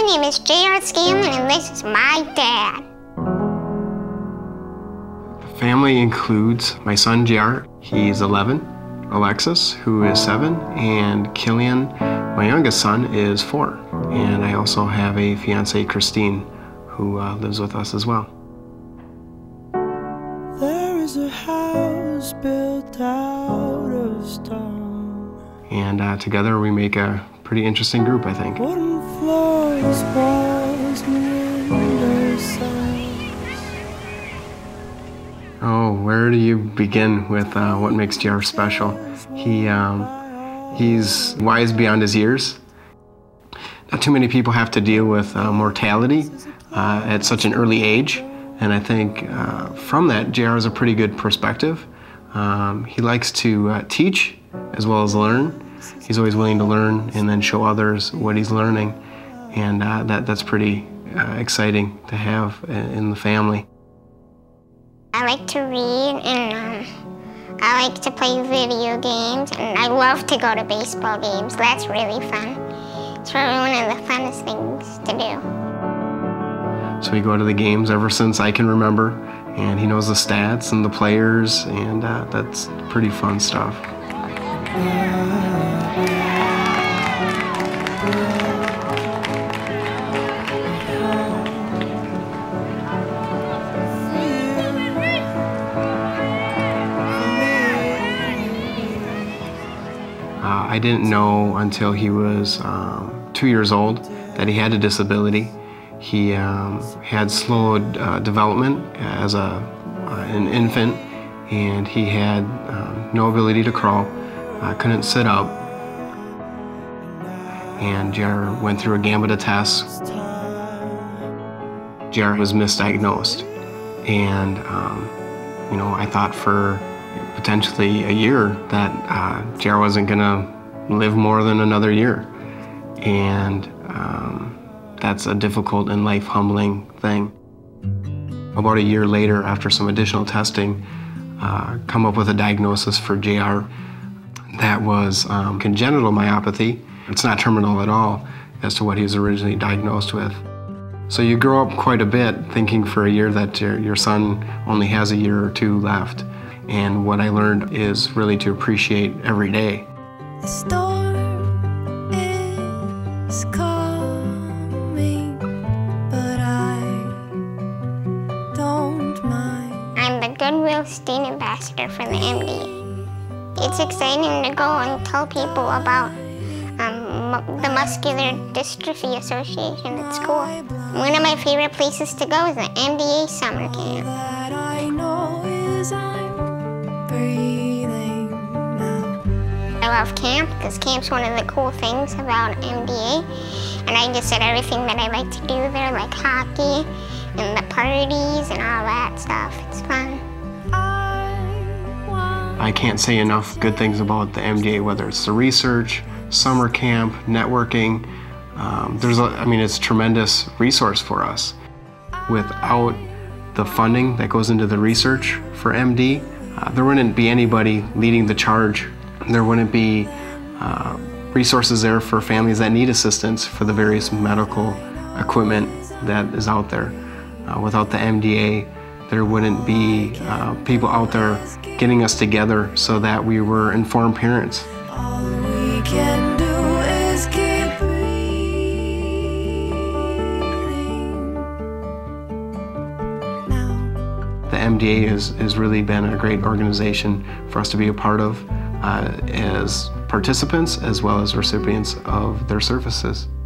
name is J.R. Scanlan, and this is my dad. The family includes my son, J.R. He's 11, Alexis, who is 7, and Killian, my youngest son, is 4. And I also have a fiancée, Christine, who lives with us as well. There is a house built out of stone. And together we make a pretty interesting group, I think. Wooden floors, walls, window sills. Oh, where do you begin with what makes J.R. special? He's wise beyond his years. Not too many people have to deal with mortality at such an early age, and I think from that, J.R. has a pretty good perspective. He likes to teach as well as learn. He's always willing to learn and then show others what he's learning, and that's pretty exciting to have in the family. I like to read, and I like to play video games, and I love to go to baseball games. That's really fun. It's probably one of the funnest things to do. So we go to the games ever since I can remember, and he knows the stats and the players, and that's pretty fun stuff. I didn't know until he was 2 years old that he had a disability. He had slow development as an infant, and he had no ability to crawl, couldn't sit up, and J.R. went through a gambit of tests. J.R. was misdiagnosed, and you know, I thought for potentially a year that J.R. wasn't gonna live more than another year, and that's a difficult and life humbling thing. About a year later, after some additional testing, come up with a diagnosis for J.R. that was congenital myopathy. It's not terminal at all as to what he was originally diagnosed with. So you grow up quite a bit thinking for a year that your son only has a year or two left. And what I learned is really to appreciate every day. The storm is coming, but I don't mind. I'm the Goodwill Student Ambassador for the MDA. It's exciting to go and tell people about the Muscular Dystrophy Association at school. One of my favorite places to go is the MDA summer camp. That I know is I'm breathing now. I love camp because camp's one of the cool things about MDA, and I just said everything that I like to do there, like hockey and the parties and all that stuff. It's fun. I can't say enough good things about the MDA, whether it's the research, summer camp, networking. It's a tremendous resource for us. Without the funding that goes into the research for MD, there wouldn't be anybody leading the charge. There wouldn't be resources there for families that need assistance for the various medical equipment that is out there. Without the MDA, there wouldn't be people out there getting us together so that we were informed parents. All we can do is keep breathing now. The MDA has really been a great organization for us to be a part of as participants as well as recipients of their services.